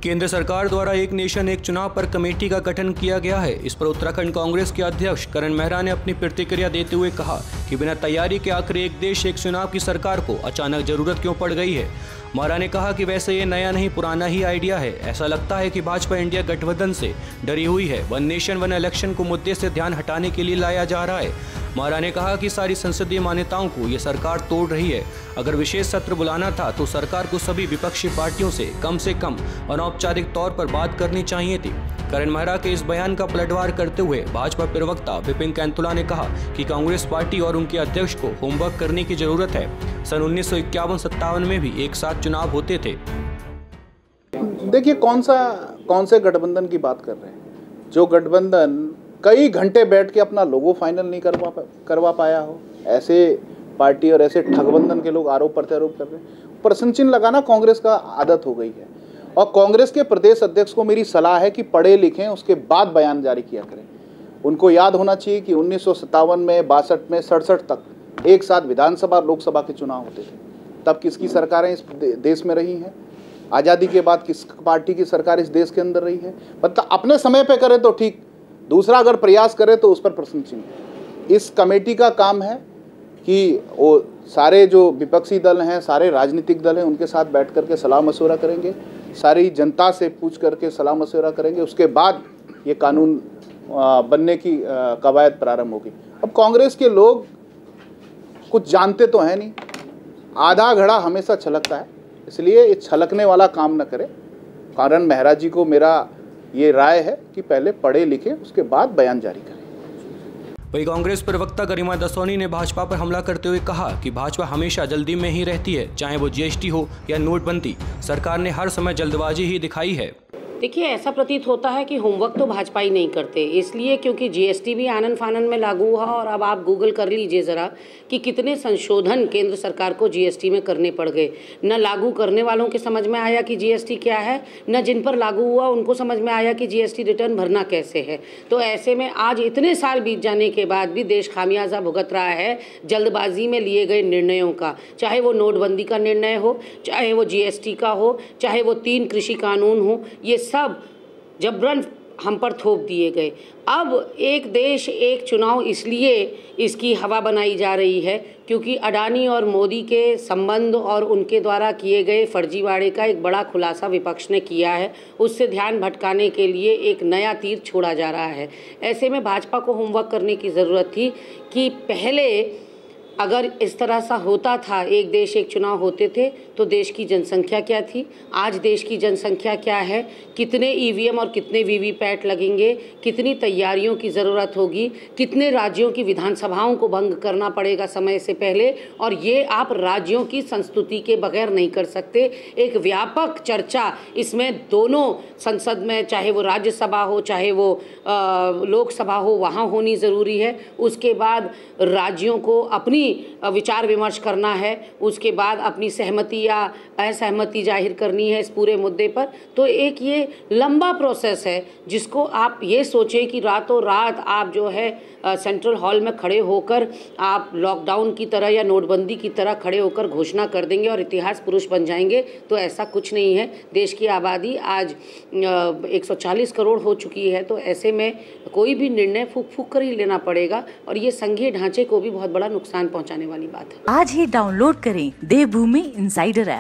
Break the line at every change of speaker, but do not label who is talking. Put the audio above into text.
केंद्र सरकार द्वारा एक नेशन एक चुनाव पर कमेटी का गठन किया गया है। इस पर उत्तराखंड कांग्रेस के अध्यक्ष करण मेहरा ने अपनी प्रतिक्रिया देते हुए कहा कि बिना तैयारी के आखिर एक देश एक चुनाव की सरकार को अचानक जरूरत क्यों पड़ गई है। मेहरा ने कहा कि वैसे ये नया नहीं पुराना ही आइडिया है। ऐसा लगता है कि भाजपा इंडिया गठबंधन से डरी हुई है। वन नेशन वन इलेक्शन को मुद्दे से ध्यान हटाने के लिए लाया जा रहा है। मेहरा ने कहा कि सारी संसदीय मान्यताओं को ये सरकार तोड़ रही है। अगर विशेष सत्र बुलाना था तो सरकार को सभी विपक्षी पार्टियों से कम अनौपचारिक तौर पर बात करनी चाहिए थी। करण मेहरा के इस बयान का पलटवार करते हुए भाजपा प्रवक्ता विपिन कैंथुला ने कहा कि कांग्रेस पार्टी और उनके अध्यक्ष को होमवर्क करने की जरूरत है। सन 1951-57 में भी एक साथ चुनाव होते थे।
देखिए कौन से गठबंधन की बात कर रहे हैं, जो गठबंधन कई घंटे बैठ के अपना लोगो फाइनल नहीं करवा पाया हो। ऐसे पार्टी और ऐसे ठगबंधन के लोग आरोप प्रत्यारोप कर रहे हैं। प्रश्न चिन्ह लगाना कांग्रेस का आदत हो गई है और कांग्रेस के प्रदेश अध्यक्ष को मेरी सलाह है कि पढ़े लिखें, उसके बाद बयान जारी किया करें। उनको याद होना चाहिए कि 1957 में, 62 में, 67 तक एक साथ विधानसभा लोकसभा के चुनाव होते थे। तब किसकी सरकारें इस देश में रही हैं? आज़ादी के बाद किस पार्टी की सरकार इस देश के अंदर रही है? मतलब अपने समय पे करें तो ठीक, दूसरा अगर प्रयास करे तो उस पर प्रश्न चिन्ह। इस कमेटी का काम है कि वो सारे जो विपक्षी दल हैं, सारे राजनीतिक दल हैं, उनके साथ बैठ करके सलाह मशवरा करेंगे, सारी जनता से पूछ करके सलाह मशवरा करेंगे। उसके बाद ये कानून बनने की कवायद प्रारंभ होगी। अब कांग्रेस के लोग कुछ जानते तो हैं नहीं, आधा घड़ा हमेशा छलकता है, इसलिए ये छलकने वाला काम न करें। करण मेहरा जी को मेरा ये राय है कि पहले पढ़े लिखे, उसके बाद बयान जारी करें।
वहीं कांग्रेस प्रवक्ता गरिमा दसौनी ने भाजपा पर हमला करते हुए कहा कि भाजपा हमेशा जल्दी में ही रहती है, चाहे वो जीएसटी हो या नोटबंदी। सरकार ने हर समय जल्दबाजी ही दिखाई है।
देखिए, ऐसा प्रतीत होता है कि होमवर्क तो भाजपा ही नहीं करते, इसलिए क्योंकि जीएसटी भी आनन फानन में लागू हुआ और अब आप गूगल कर लीजिए ज़रा कि कितने संशोधन केंद्र सरकार को जीएसटी में करने पड़ गए। न लागू करने वालों के समझ में आया कि जीएसटी क्या है, न जिन पर लागू हुआ उनको समझ में आया कि जीएसटी रिटर्न भरना कैसे है। तो ऐसे में आज इतने साल बीत जाने के बाद भी देश खामियाजा भुगत रहा है जल्दबाजी में लिए गए निर्णयों का, चाहे वो नोटबंदी का निर्णय हो, चाहे वो जीएसटी का हो, चाहे वो 3 कृषि कानून हो, ये सब जबरन हम पर थोप दिए गए। अब एक देश एक चुनाव इसलिए इसकी हवा बनाई जा रही है क्योंकि अडानी और मोदी के संबंध और उनके द्वारा किए गए फर्जीवाड़े का एक बड़ा खुलासा विपक्ष ने किया है। उससे ध्यान भटकाने के लिए एक नया तीर छोड़ा जा रहा है। ऐसे में भाजपा को होमवर्क करने की ज़रूरत थी कि पहले अगर इस तरह सा होता था, एक देश एक चुनाव होते थे, तो देश की जनसंख्या क्या थी, आज देश की जनसंख्या क्या है, कितने ईवीएम और कितने वीवीपैट लगेंगे, कितनी तैयारियों की ज़रूरत होगी, कितने राज्यों की विधानसभाओं को भंग करना पड़ेगा समय से पहले, और ये आप राज्यों की संस्तुति के बगैर नहीं कर सकते। एक व्यापक चर्चा इसमें दोनों संसद में, चाहे वो राज्यसभा हो चाहे वो लोकसभा हो, वहाँ होनी ज़रूरी है। उसके बाद राज्यों को अपनी विचार विमर्श करना है, उसके बाद अपनी सहमति या असहमति जाहिर करनी है इस पूरे मुद्दे पर। तो एक ये लंबा प्रोसेस है जिसको आप ये सोचें कि रातों रात आप जो है सेंट्रल हॉल में खड़े होकर आप लॉकडाउन की तरह या नोटबंदी की तरह खड़े होकर घोषणा कर देंगे और इतिहास पुरुष बन जाएंगे, तो ऐसा कुछ नहीं है। देश की आबादी आज 140 करोड़ हो चुकी है, तो ऐसे में कोई भी निर्णय फूक फूक कर ही लेना पड़ेगा और ये संघीय ढांचे को भी बहुत बड़ा नुकसान पहुंचाने वाली बात है।
आज ही डाउनलोड करें देवभूमि इनसाइडर ऐप।